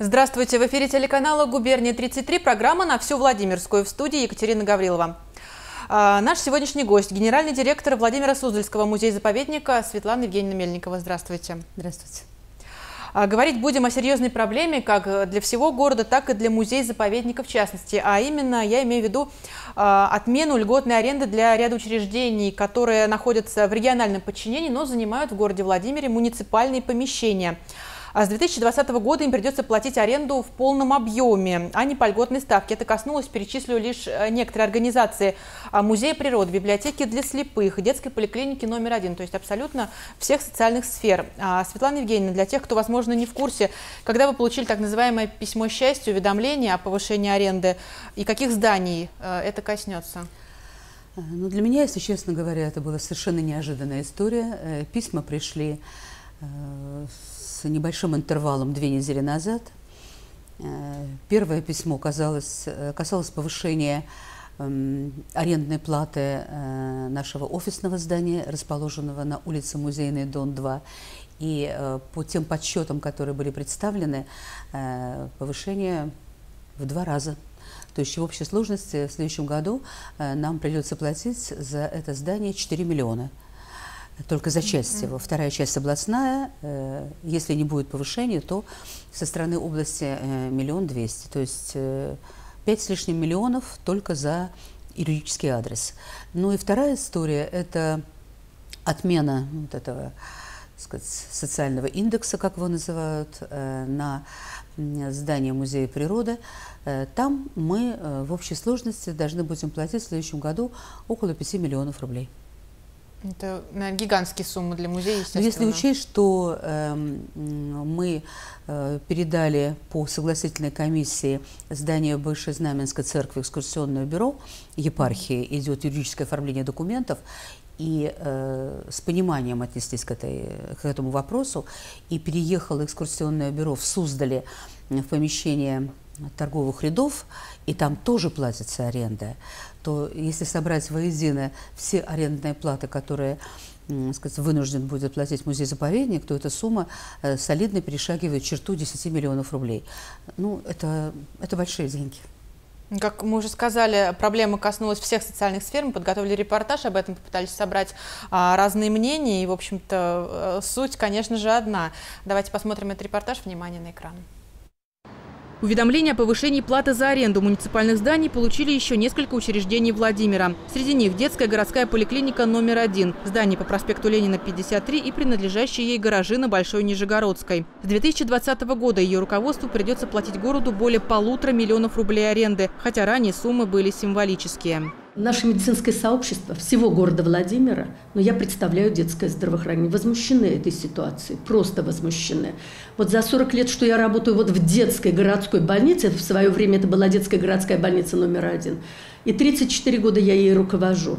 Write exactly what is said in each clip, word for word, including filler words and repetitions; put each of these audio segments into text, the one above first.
Здравствуйте! В эфире телеканала «Губерния тридцать три», программа «На всю Владимирскую», в студии Екатерина Гаврилова. А, наш сегодняшний гость – генеральный директор Владимира Суздальского музея-заповедника Светлана Евгеньевна Мельникова. Здравствуйте. Здравствуйте. А, говорить будем о серьезной проблеме как для всего города, так и для музея-заповедника в частности. А именно, я имею в виду а, отмену льготной аренды для ряда учреждений, которые находятся в региональном подчинении, но занимают в городе Владимире муниципальные помещения. А с две тысячи двадцатого года им придется платить аренду в полном объеме, а не по льготной ставке. Это коснулось, перечислю лишь некоторые организации: Музея природы, библиотеки для слепых, детской поликлиники номер один, то есть абсолютно всех социальных сфер. А, Светлана Евгеньевна, для тех, кто, возможно, не в курсе, когда вы получили так называемое письмо счастья, уведомление о повышении аренды, и каких зданий это коснется? Ну, для меня, если честно говоря, это была совершенно неожиданная история. Письма пришли с небольшим интервалом две недели назад. Первое письмо касалось, касалось повышения арендной платы нашего офисного здания, расположенного на улице Музейной, дом два. И по тем подсчетам, которые были представлены, повышение в два раза. То есть в общей сложности в следующем году нам придется платить за это здание четыре миллиона. Только за часть его. Вторая часть областная. Если не будет повышения, то со стороны области миллион двести. То есть пять с лишним миллионов только за юридический адрес. Ну и вторая история – это отмена вот этого, так сказать, социального индекса, как его называют, на здание Музея природы. Там мы в общей сложности должны будем платить в следующем году около пяти миллионов рублей. Это, наверное, гигантские суммы для музея, естественно. Но если учесть, что э, мы э, передали по согласительной комиссии здание бывшей Знаменской церкви, экскурсионное бюро епархии, идет юридическое оформление документов, и э, с пониманием отнеслись к, этой, к этому вопросу, и переехало экскурсионное бюро в Суздале в помещение торговых рядов, и там тоже платится аренда, то если собрать воедино все арендные платы, которые, так сказать, вынужден будет платить музей-заповедник, то эта сумма э, солидно перешагивает черту десяти миллионов рублей. Ну, это, это большие деньги. Как мы уже сказали, проблема коснулась всех социальных сфер. Мы подготовили репортаж об этом, попытались собрать а, разные мнения. И, в общем-то, суть, конечно же, одна. Давайте посмотрим этот репортаж. Внимание на экран. Уведомление о повышении платы за аренду муниципальных зданий получили еще несколько учреждений Владимира. Среди них детская городская поликлиника номер один, здание по проспекту Ленина, пятьдесят три, и принадлежащие ей гаражи на Большой Нижегородской. С две тысячи двадцатого года ее руководству придется платить городу более полутора миллионов рублей аренды, хотя ранее суммы были символические. Наше медицинское сообщество всего города Владимира, но я представляю детское здравоохранение, возмущены этой ситуацией, просто возмущены. Вот за сорок лет, что я работаю вот в детской городской больнице, в свое время это была детская городская больница номер один, и тридцать четыре года я ей руковожу.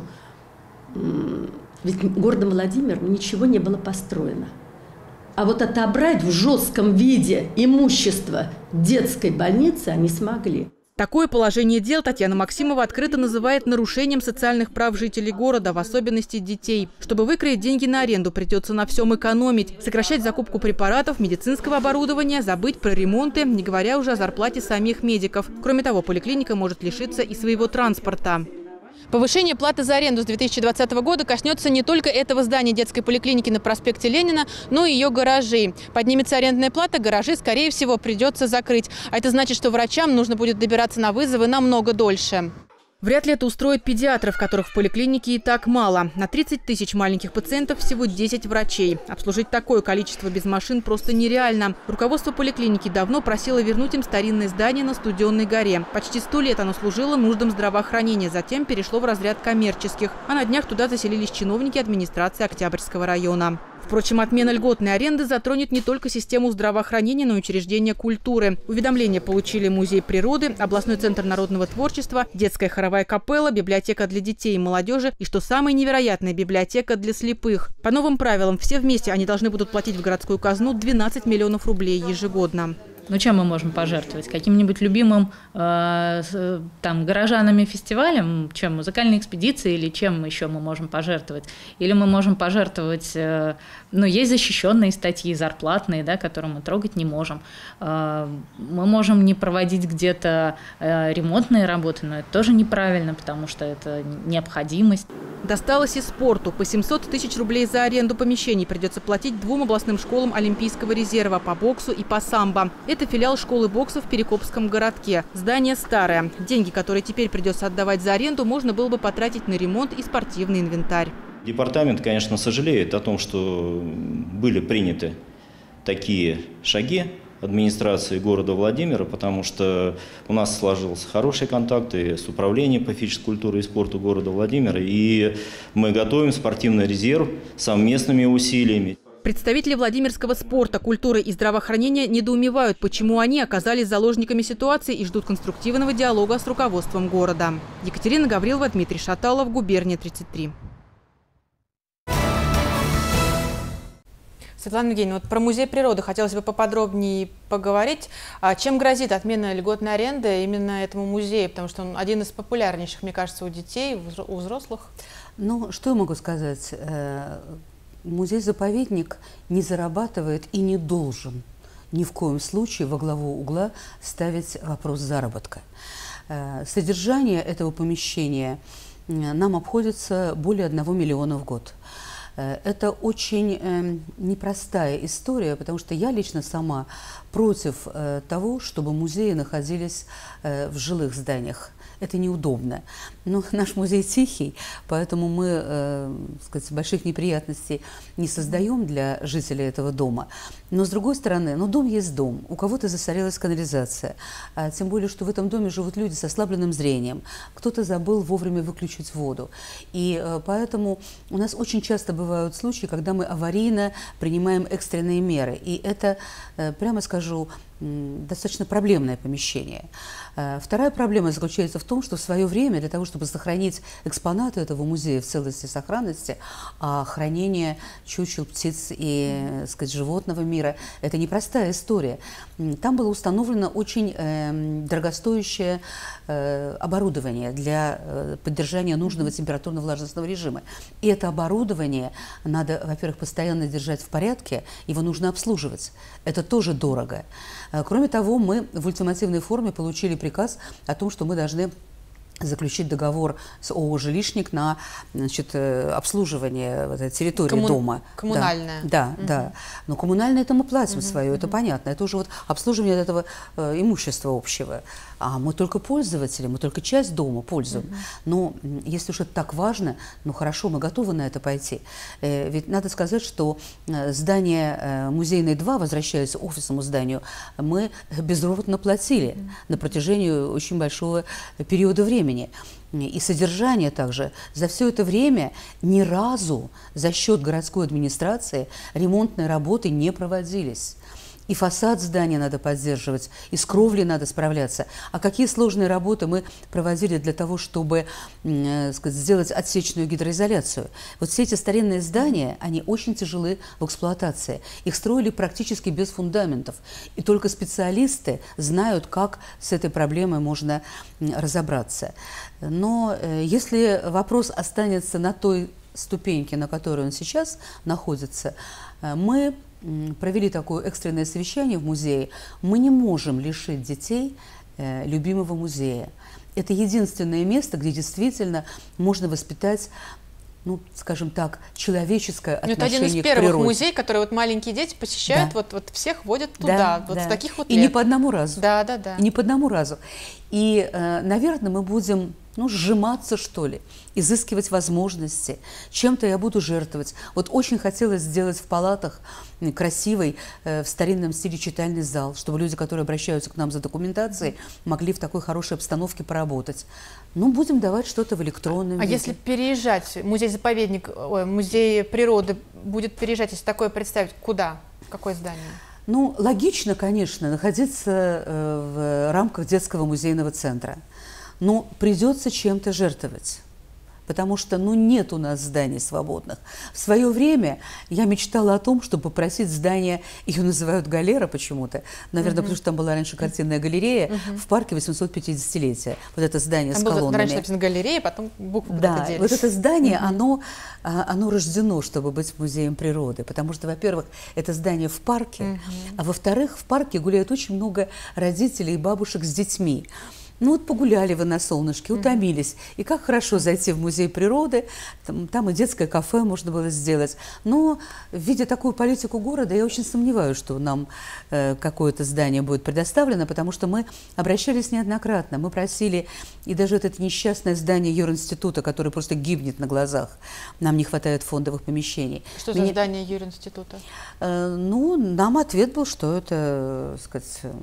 Ведь городом Владимиром ничего не было построено. А вот отобрать в жестком виде имущество детской больницы они смогли. Такое положение дел Татьяна Максимова открыто называет нарушением социальных прав жителей города, в особенности детей. Чтобы выкроить деньги на аренду, придется на всем экономить, сокращать закупку препаратов, медицинского оборудования, забыть про ремонты, не говоря уже о зарплате самих медиков. Кроме того, поликлиника может лишиться и своего транспорта. Повышение платы за аренду с две тысячи двадцатого года коснется не только этого здания детской поликлиники на проспекте Ленина, но и ее гаражей. Поднимется арендная плата, гаражи, скорее всего, придется закрыть. А это значит, что врачам нужно будет добираться на вызовы намного дольше. Вряд ли это устроит педиатров, которых в поликлинике и так мало. На тридцать тысяч маленьких пациентов всего десять врачей. Обслужить такое количество без машин просто нереально. Руководство поликлиники давно просило вернуть им старинное здание на Студенной горе. Почти сто лет оно служило нуждам здравоохранения, затем перешло в разряд коммерческих. А на днях туда заселились чиновники администрации Октябрьского района. Впрочем, отмена льготной аренды затронет не только систему здравоохранения, но и учреждения культуры. Уведомления получили Музей природы, областной центр народного творчества, детская хоровая капелла, библиотека для детей и молодежи и, что самое невероятное, библиотека для слепых. По новым правилам, все вместе они должны будут платить в городскую казну двенадцать миллионов рублей ежегодно. Ну, чем мы можем пожертвовать? Каким-нибудь любимым э, там, горожанами фестивалем, чем музыкальной экспедицией, или чем еще мы можем пожертвовать? Или мы можем пожертвовать, э, ну, есть защищенные статьи, зарплатные, да, которые мы трогать не можем. Э, мы можем не проводить где-то э, ремонтные работы, но это тоже неправильно, потому что это необходимость. Досталось и спорту. По семьсот тысяч рублей за аренду помещений придется платить двум областным школам Олимпийского резерва по боксу и по самбо. Это филиал школы бокса в Перекопском городке. Здание старое. Деньги, которые теперь придется отдавать за аренду, можно было бы потратить на ремонт и спортивный инвентарь. Департамент, конечно, сожалеет о том, что были приняты такие шаги администрации города Владимира, потому что у нас сложился хороший контакт и с управлением по физической культуре и спорту города Владимира, и мы готовим спортивный резерв совместными усилиями. Представители владимирского спорта, культуры и здравоохранения недоумевают, почему они оказались заложниками ситуации и ждут конструктивного диалога с руководством города. Екатерина Гаврилова, Дмитрий Шаталов, Губерния тридцать три. Светлана Евгеньевна, вот про музей природы хотелось бы поподробнее поговорить. Чем грозит отмена льготной аренды именно этому музею? Потому что он один из популярнейших, мне кажется, у детей, у взрослых. Ну, что я могу сказать? Музей-заповедник не зарабатывает и не должен ни в коем случае во главу угла ставить вопрос заработка. Содержание этого помещения нам обходится более одного миллиона в год. Это очень непростая история, потому что я лично сама против того, чтобы музеи находились в жилых зданиях. Это неудобно. Но наш музей тихий, поэтому мы, э, сказать, больших неприятностей не создаем для жителей этого дома. Но с другой стороны, ну, дом есть дом. У кого-то засорилась канализация. А тем более, что в этом доме живут люди с ослабленным зрением. Кто-то забыл вовремя выключить воду. И э, поэтому у нас очень часто бывают случаи, когда мы аварийно принимаем экстренные меры. И это, э, прямо скажу, достаточно проблемное помещение. Вторая проблема заключается в том, что в свое время для того, чтобы сохранить экспонаты этого музея в целости и сохранности, а хранение чучел, птиц и, сказать, животного мира – это непростая история. Там было установлено очень э, дорогостоящее э, оборудование для э, поддержания нужного температурно-влажностного режима. И это оборудование надо, во-первых, постоянно держать в порядке, его нужно обслуживать. Это тоже дорого. Кроме того, мы в ультимативной форме получили приказ о том, что мы должны заключить договор с ООО «Жилищник» на, значит, обслуживание вот этой территории Коммун... дома. Коммунальное. Да, да, угу. да. Но коммунальное это мы платим угу, свое, угу. это понятно. Это уже вот обслуживание этого э, имущества общего. А мы только пользователи, мы только часть дома пользуем. Угу. Но если уж это так важно, ну хорошо, мы готовы на это пойти. Э, ведь надо сказать, что здание э, Музейное два, возвращаясь к офисному зданию, мы безропотно платили угу. на протяжении очень большого периода времени. И содержание также. За все это время ни разу за счет городской администрации ремонтные работы не проводились. И фасад здания надо поддерживать, и с кровлей надо справляться. А какие сложные работы мы проводили для того, чтобы э, сказать, сделать отсечную гидроизоляцию. Вот все эти старинные здания, они очень тяжелы в эксплуатации. Их строили практически без фундаментов. И только специалисты знают, как с этой проблемой можно разобраться. Но э, если вопрос останется на той ступеньке, на которой он сейчас находится, э, мы провели такое экстренное совещание в музее. Мы не можем лишить детей э, любимого музея. Это единственное место, где действительно можно воспитать, ну, скажем так, человеческое отношение к природе. Это один из первых музеев, которые вот маленькие дети посещают, да. вот, вот всех водят туда, да, вот да. с таких вот И лет. не по одному разу. Да, да, да. И не по одному разу. И, э, наверное, мы будем, ну, сжиматься, что ли, изыскивать возможности. Чем-то я буду жертвовать. Вот очень хотелось сделать в палатах красивый, э, в старинном стиле читальный зал, чтобы люди, которые обращаются к нам за документацией, могли в такой хорошей обстановке поработать. Ну, будем давать что-то в электронном А виде. если переезжать, музей-заповедник, ой, музей природы будет переезжать, если такое представить, куда? В какое здание? Ну, логично, конечно, находиться э, в рамках детского музейного центра. Но придется чем-то жертвовать. Потому что, ну, нет у нас зданий свободных. В свое время я мечтала о том, чтобы попросить здание, ее называют галера почему-то, наверное, uh-huh. потому что там была раньше картинная галерея uh-huh. в парке восемьсот пятидесятилетия. Вот это здание там с колоннами. Там раньше написано галерея, потом буквы Да, делись. вот это здание, uh-huh. оно, оно рождено, чтобы быть музеем природы. Потому что, во-первых, это здание в парке, uh-huh. а во-вторых, в парке гуляет очень много родителей и бабушек с детьми. Ну вот погуляли вы на солнышке, утомились. И как хорошо зайти в музей природы, там, там и детское кафе можно было сделать. Но, видя такую политику города, я очень сомневаюсь, что нам э, какое-то здание будет предоставлено, потому что мы обращались неоднократно. Мы просили, и даже это несчастное здание юринститута, которое просто гибнет на глазах, нам не хватает фондовых помещений. Что за Меня... здание юринститута? Э, ну, нам ответ был, что это, так сказать...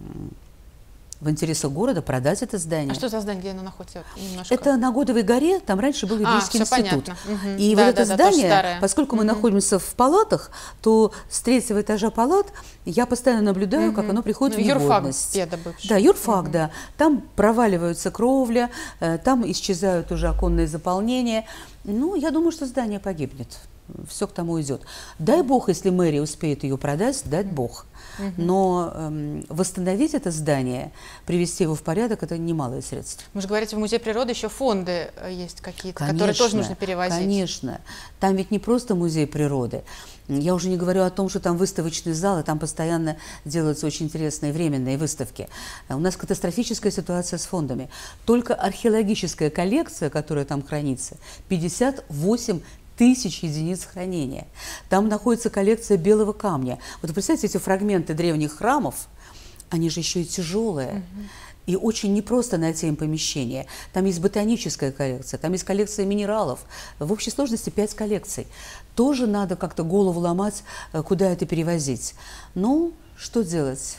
в интересах города продать это здание. А что за здание, где оно находится? Немножко... Это на Годовой горе, там раньше был еврейский а, институт. Угу. И да, вот да, это да, здание, поскольку мы угу. находимся в палатах, то с третьего этажа палат я постоянно наблюдаю, угу. как оно приходит ну, в негодность. Юрфак бывший. Да, юрфак, угу. да. Там проваливаются кровля, там исчезают уже оконные заполнения. Ну, я думаю, что здание погибнет. Все к тому идет. Дай бог, если мэрия успеет ее продать, дай бог. Угу. Но эм, восстановить это здание, привести его в порядок, это немалые средства. Вы же говорите, в Музее природы еще фонды есть какие-то, которые тоже нужно перевозить. Конечно. Там ведь не просто музей природы. Я уже не говорю о том, что там выставочный зал, и там постоянно делаются очень интересные временные выставки. У нас катастрофическая ситуация с фондами. Только археологическая коллекция, которая там хранится, пятьдесят восемь тысяч единиц хранения. Там находится коллекция белого камня. Вот представьте, эти фрагменты древних храмов, они же еще и тяжелые. Угу. И очень непросто найти им помещение. Там есть ботаническая коллекция, там есть коллекция минералов. В общей сложности пять коллекций. Тоже надо как-то голову ломать, куда это перевозить. Ну, что делать?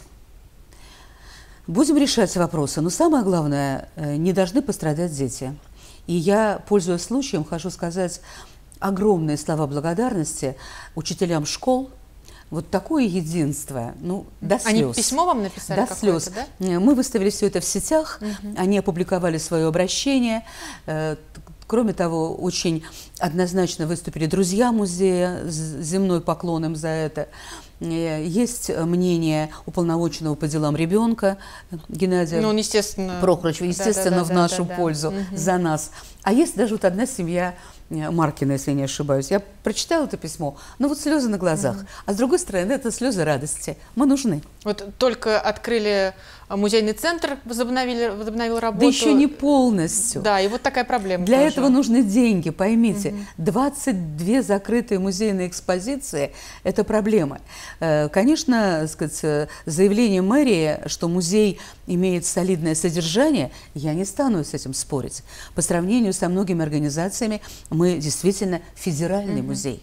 Будем решать вопросы. Но самое главное, не должны пострадать дети. И я, пользуясь случаем, хочу сказать огромные слова благодарности учителям школ. Вот такое единство, ну, до слез. Они письмо вам написали? До слез. Да? Мы выставили все это в сетях, угу. Они опубликовали свое обращение. Кроме того, очень однозначно выступили друзья музея, с земной поклон им за это. Есть мнение уполномоченного по делам ребенка Геннадия ну, естественно. Прохоровича, естественно, да, да, да, в нашу да, да, пользу, да. За нас. А есть даже вот одна семья Маркина, если я не ошибаюсь. Я прочитала это письмо, ну вот слезы на глазах. Mm-hmm. А с другой стороны, это слезы радости. Мы нужны. Вот только открыли музейный центр, возобновили, возобновил работу. Да еще не полностью. Да, и вот такая проблема. Для тоже. этого нужны деньги, поймите. Mm-hmm. двадцать две закрытые музейные экспозиции – это проблема. Конечно, так сказать, заявление мэрии, что музей имеет солидное содержание, я не стану с этим спорить. По сравнению со многими организациями, мы действительно федеральный mm-hmm. музей.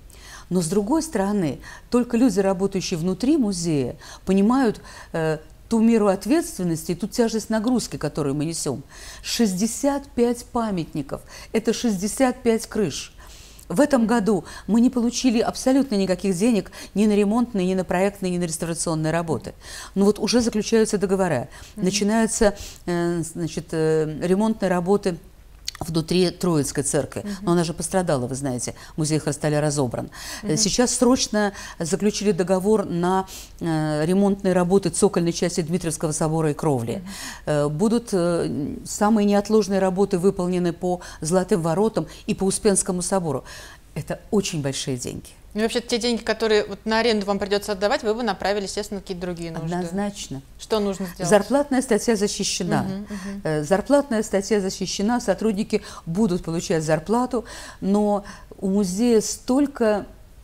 Но, с другой стороны, только люди, работающие внутри музея, понимают э, ту меру ответственности и ту тяжесть нагрузки, которую мы несем. шестьдесят пять памятников – это шестьдесят пять крыш. В этом году мы не получили абсолютно никаких денег ни на ремонтные, ни на проектные, ни на реставрационные работы. Но вот уже заключаются договора. Mm-hmm. Начинаются э, значит, э, ремонтные работы внутри Троицкой церкви. Uh-huh. Но она же пострадала, вы знаете, музей Хрусталя разобран. Uh-huh. Сейчас срочно заключили договор на э, ремонтные работы цокольной части Дмитриевского собора и кровли. Uh-huh. Э, будут э, самые неотложные работы выполнены по Золотым воротам и по Успенскому собору. Это очень большие деньги. Ну, вообще, те деньги, которые вот на аренду вам придется отдавать, вы бы направили, естественно, на какие-то другие нужды. Однозначно. Что нужно сделать? Зарплатная статья защищена. Uh-huh, uh-huh. Зарплатная статья защищена, сотрудники будут получать зарплату, но у музея столько,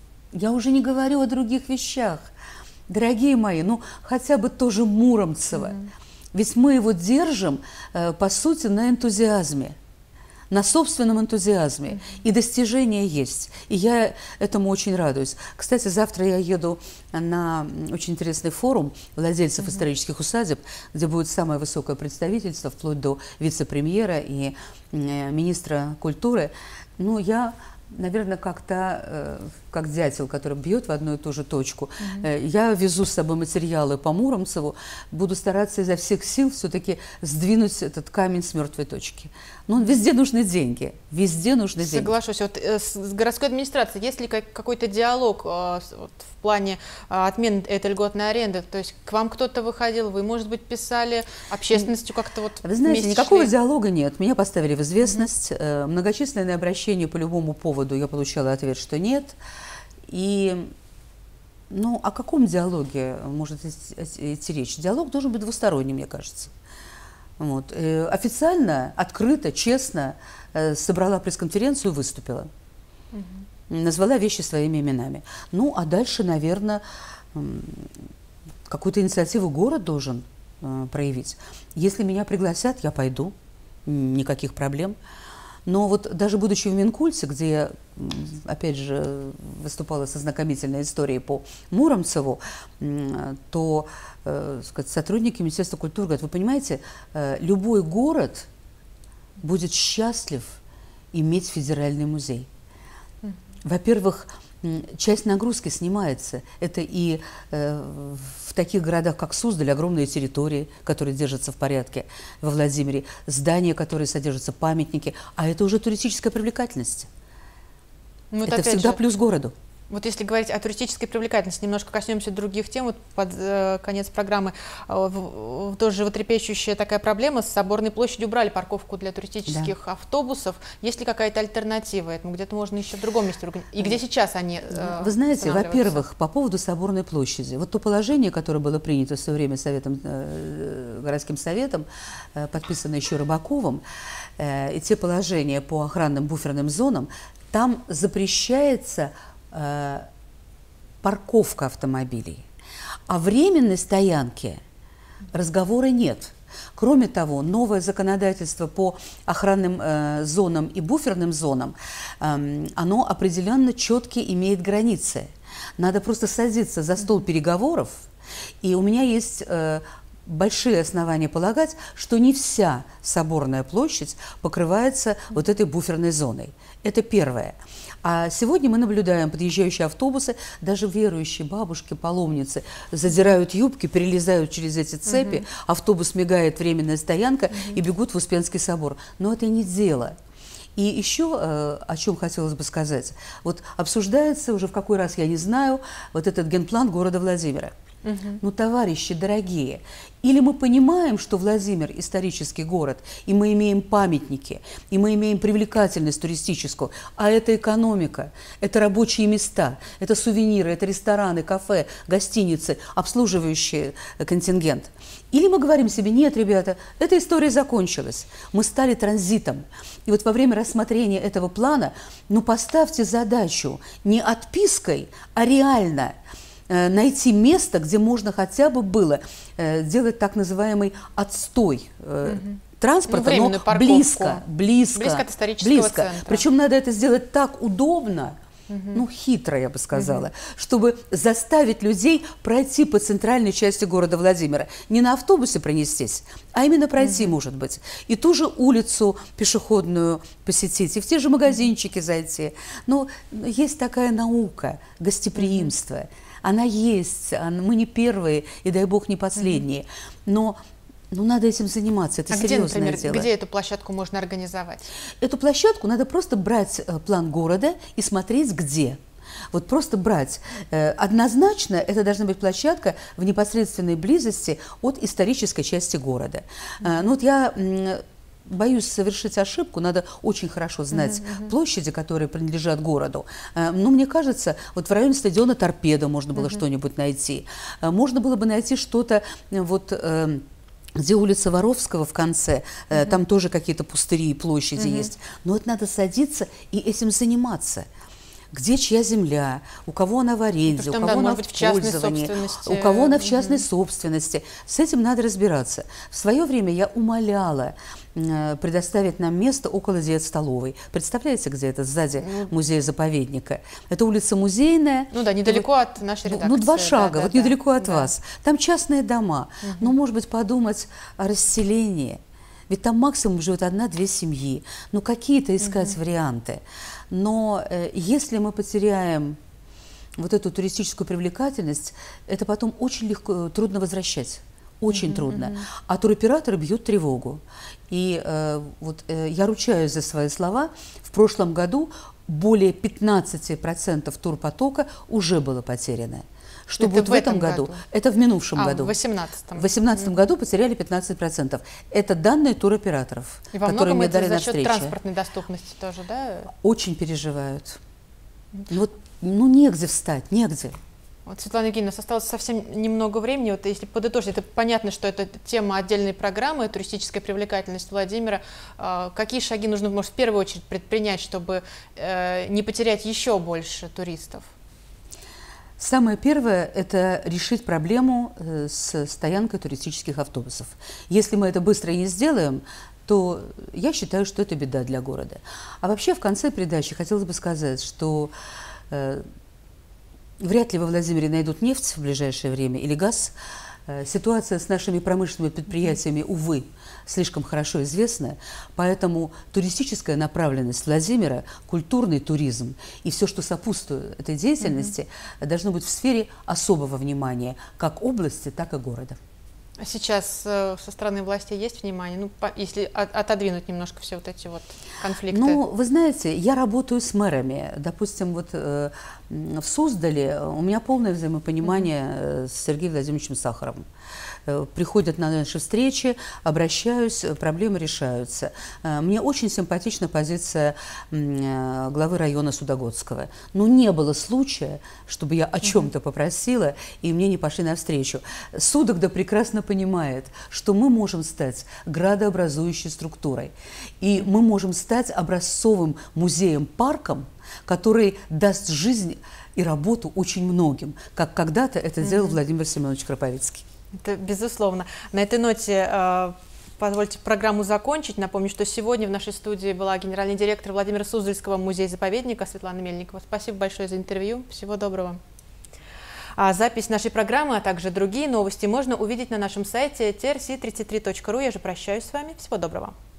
я уже не говорю о других вещах. Дорогие мои, ну хотя бы тоже Муромцево. Uh-huh. Ведь мы его держим, по сути, на энтузиазме. На собственном энтузиазме. И достижения есть. И я этому очень радуюсь. Кстати, завтра я еду на очень интересный форум владельцев mm-hmm. исторических усадеб, где будет самое высокое представительство, вплоть до вице-премьера и э, министра культуры. Ну, я, наверное, как-то... Э, как дятел, который бьет в одну и ту же точку. Mm-hmm. Я везу с собой материалы по Муромцеву, буду стараться изо всех сил все-таки сдвинуть этот камень с мертвой точки. Но везде нужны деньги, везде нужны деньги. Соглашусь. Вот, э, с, с городской администрацией есть ли как, какой-то диалог э, вот, в плане э, отмены этой льготной аренды? То есть к вам кто-то выходил, вы, может быть, писали общественностью как-то вот Вы знаете, вместе никакого шли? диалога нет. Меня поставили в известность. Mm-hmm. Многочисленные обращения по любому поводу, я получала ответ, что нет. И, ну, о каком диалоге может идти речь? Диалог должен быть двусторонним, мне кажется. Вот. И официально, открыто, честно собрала пресс-конференцию и выступила. Угу. Назвала вещи своими именами. Ну, а дальше, наверное, какую-то инициативу город должен проявить. Если меня пригласят, я пойду, никаких проблем. Но вот даже будучи в Минкульте, где я, опять же, выступала со знакомительной историей по Муромцеву, то э, сказать, сотрудники Министерства культуры говорят, вы понимаете, э, любой город будет счастлив иметь федеральный музей. Во-первых, часть нагрузки снимается. Это и э, в таких городах, как Суздаль, огромные территории, которые держатся в порядке, во Владимире, здания, которые содержатся, памятники, а это уже туристическая привлекательность. Ну, это всегда же плюс городу. Вот если говорить о туристической привлекательности, немножко коснемся других тем. Вот под э, конец программы э, в, тоже животрепещущая такая проблема. С Соборной площади убрали парковку для туристических да. автобусов. Есть ли какая-то альтернатива этому? Где-то можно еще в другом месте. И где сейчас они э, Вы знаете, во-первых, по поводу Соборной площади. Вот то положение, которое было принято в свое время Советом, э, городским советом, э, подписано еще Рыбаковым, э, и те положения по охранным буферным зонам, там запрещается парковка автомобилей. О временной стоянке разговора нет. Кроме того, новое законодательство по охранным э, зонам и буферным зонам, э, оно определенно четко имеет границы. Надо просто садиться за стол переговоров, и у меня есть э, большие основания полагать, что не вся Соборная площадь покрывается вот этой буферной зоной. Это первое. А сегодня мы наблюдаем подъезжающие автобусы, даже верующие бабушки, паломницы задирают юбки, перелезают через эти цепи, угу. автобус мигает, временная стоянка, угу. и бегут в Успенский собор. Но это не дело. И еще, о чем хотелось бы сказать, вот обсуждается уже в какой раз, я не знаю, вот этот генплан города Владимира. Угу. Ну, товарищи дорогие, или мы понимаем, что Владимир – исторический город, и мы имеем памятники, и мы имеем привлекательность туристическую, а это экономика, это рабочие места, это сувениры, это рестораны, кафе, гостиницы, обслуживающие контингент. Или мы говорим себе, нет, ребята, эта история закончилась, мы стали транзитом. И вот во время рассмотрения этого плана, ну, поставьте задачу не отпиской, а реально – найти место, где можно хотя бы было э, делать так называемый отстой э, угу. транспорта, ну, но парковку. близко, близко, близко от исторического близко. центра. Причем надо это сделать так удобно, угу. ну, хитро, я бы сказала, угу. чтобы заставить людей пройти по центральной части города Владимира. Не на автобусе пронестись, а именно пройти, угу. может быть. И ту же улицу пешеходную посетить, и в те же магазинчики зайти. Но есть такая наука, гостеприимство. Угу. Она есть, мы не первые, и дай бог не последние, но ну, надо этим заниматься, это а серьезное где, например, дело. Где эту площадку можно организовать? Эту площадку надо просто брать план города и смотреть, где. Вот просто брать. Однозначно это должна быть площадка в непосредственной близости от исторической части города. Mm-hmm. Ну, вот я... боюсь совершить ошибку, надо очень хорошо знать uh-huh, uh-huh. площади, которые принадлежат городу. Но мне кажется, вот в районе стадиона Торпедо можно было uh-huh. что-нибудь найти. Можно было бы найти что-то, вот, где улица Воровского в конце, uh-huh. там тоже какие-то пустыри и площади uh-huh. есть. Но это надо садиться и этим заниматься. Где чья земля, у кого она в аренде, у кого да, она в пользовании, у кого она в частной угу. собственности. С этим надо разбираться. В свое время я умоляла э, предоставить нам место около диет-столовой. Представляете, где это? Сзади mm. музея-заповедника. Это улица Музейная. Ну да, недалеко вот, от нашей редакции. Ну, два шага, да, вот да, недалеко да. от да. вас. Там частные дома. Угу. Ну, может быть, подумать о расселении. Ведь там максимум живет одна-две семьи. Ну, какие-то искать угу. варианты. Но э, если мы потеряем вот эту туристическую привлекательность, это потом очень легко, трудно возвращать. Очень mm-hmm, трудно. Mm-hmm. А туроператоры бьют тревогу. И э, вот э, я ручаюсь за свои слова. В прошлом году более пятнадцати процентов турпотока уже было потеряно. Что это будет в, в этом году? году? Это в минувшем а, году. В восемнадцатом. В две тысячи восемнадцатом mm-hmm. году потеряли пятнадцать процентов. Это данные туроператоров, и во которые мне это дали за на счет встрече. Транспортной доступности тоже, да? Очень переживают. Mm-hmm. Вот, ну, негде встать, негде. Вот, Светлана Евгеньевна, у нас осталось совсем немного времени. Вот если подытожить, это понятно, что это тема отдельной программы, туристическая привлекательность Владимира. Э, какие шаги нужно, может, в первую очередь предпринять, чтобы э, не потерять еще больше туристов? Самое первое – это решить проблему э, с стоянкой туристических автобусов. Если мы это быстро не сделаем, то я считаю, что это беда для города. А вообще в конце передачи хотелось бы сказать, что э, вряд ли во Владимире найдут нефть в ближайшее время или газ. Ситуация с нашими промышленными предприятиями, увы, слишком хорошо известна. Поэтому туристическая направленность Владимира, культурный туризм и все, что сопутствует этой деятельности, mm-hmm. должно быть в сфере особого внимания как области, так и города. А сейчас э, со стороны власти есть внимание, ну, по, если от, отодвинуть немножко все вот эти вот конфликты? Ну, вы знаете, я работаю с мэрами. Допустим, вот э, в Суздале у меня полное взаимопонимание mm-hmm. с Сергеем Владимировичем Сахаровым. Э, приходят на наши встречи, обращаюсь, проблемы решаются. Э, мне очень симпатична позиция э, главы района Судогодского. Но не было случая, чтобы я о чем-то попросила, и мне не пошли навстречу. Судогда прекрасно понимает, что мы можем стать градообразующей структурой. И мы можем стать образцовым музеем-парком, который даст жизнь и работу очень многим, как когда-то это mm-hmm. делал Владимир Семенович Кроповицкий. Это безусловно. На этой ноте э, позвольте программу закончить. Напомню, что сегодня в нашей студии была генеральный директор Владимира Суздальского музея-заповедника Светлана Мельникова. Спасибо большое за интервью. Всего доброго. А запись нашей программы, а также другие новости можно увидеть на нашем сайте ти эр си тридцать три точка ру. Я же прощаюсь с вами. Всего доброго.